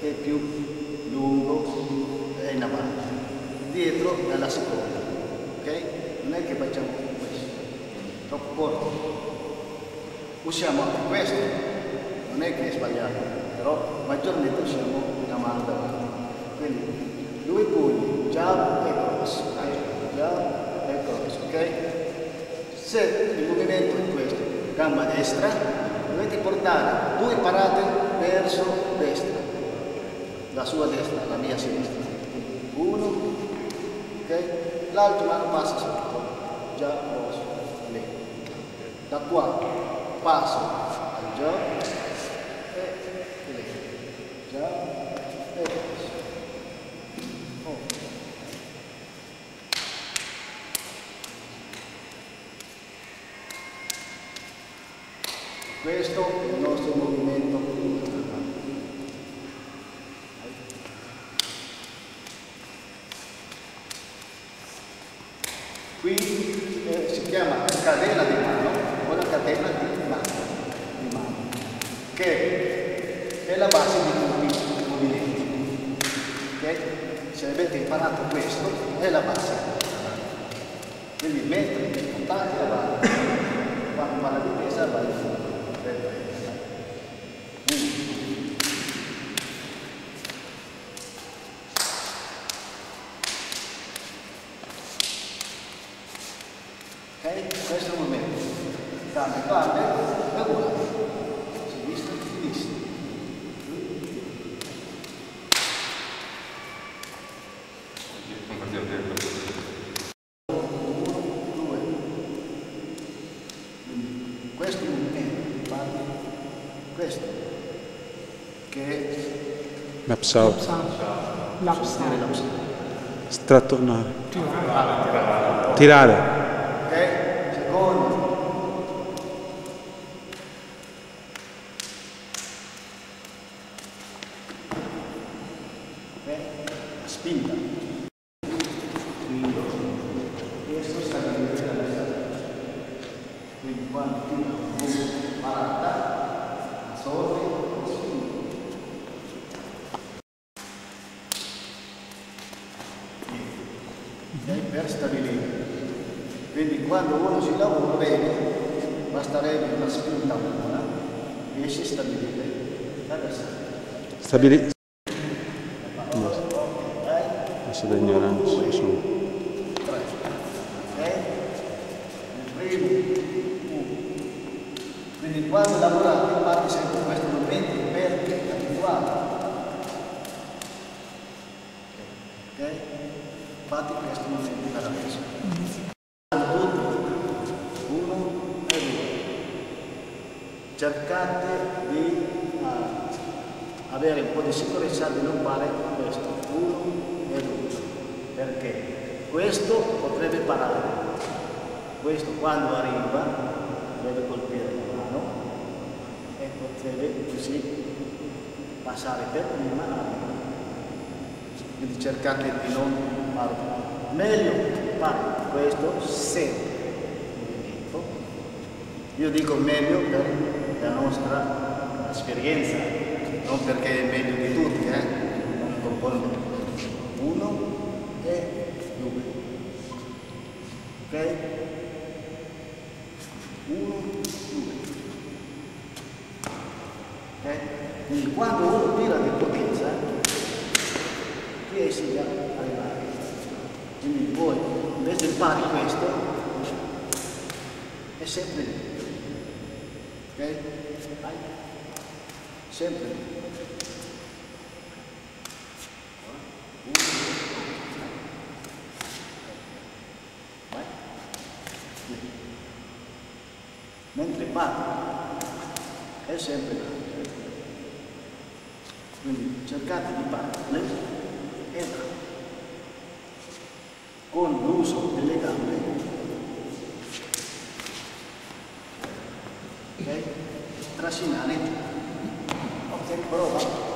che è più lungo e in avanti, dietro dalla seconda, ok? Non è che facciamo questo, troppo corto. Usiamo anche questo, non è che è sbagliato, però maggiormente usiamo una mano davanti. Quindi 2 pugni, jab e cross, jab e cross, ok? Se il movimento è questo, gamba destra, dovete portare 2 parate verso destra, la sua destra, la mia sinistra. 1, ok? L'altro mano passa sotto, già cross, lì. Da qua passo al già e lì, già e cross. Questo è il nostro movimento principale. Qui si chiama catena di mano o la catena di mano, che è la base di tutti i movimenti. Okay? Se avete imparato questo, è la base. Quindi mentre attacchi avanti, quando fa la difesa vai fuori. Ok? Questo è il momento. Gambe, e voilà. Sinistra, sinistra. 1, 2. Questo è il movimento. Questo. Che è l'upside. Strattonare. Tirare. Spinta. Questo sta venendo dalla strada. Quindi quando tira parata, assorbe, spinta. Okay? Per stabilire. Quindi quando uno si lavora bene, basterebbe una spinta buona, riesce a stabilire l'avversario. Da ignoranza sono. 3, ok? Il primo, 1. Quindi quando lavorate fate sempre questo movimento per abituare. Ok? Fate questo movimento per adesso. Tutti, 1 e 2. Cercate di avere un po' di sicurezza di non fare questo. 1 e 2. Perché questo potrebbe parare, questo quando arriva deve colpire la mano e potrebbe così passare per prima, quindi cercate di non fare. Meglio fare questo sempre movimento. Io dico meglio per la nostra esperienza, non perché è meglio di tutti, non confondere. 1 e 2, ok? 1, 2, ok? Quindi quando uno tira di potenza riesce già a arrivare. Quindi voi invece fare questo è sempre lì, ok? Vai. Sempre lì. Mentre parte è sempre là. Quindi cercate di partire e là. Con l'uso delle gambe, ok? Trascinare giù. Ok, prova.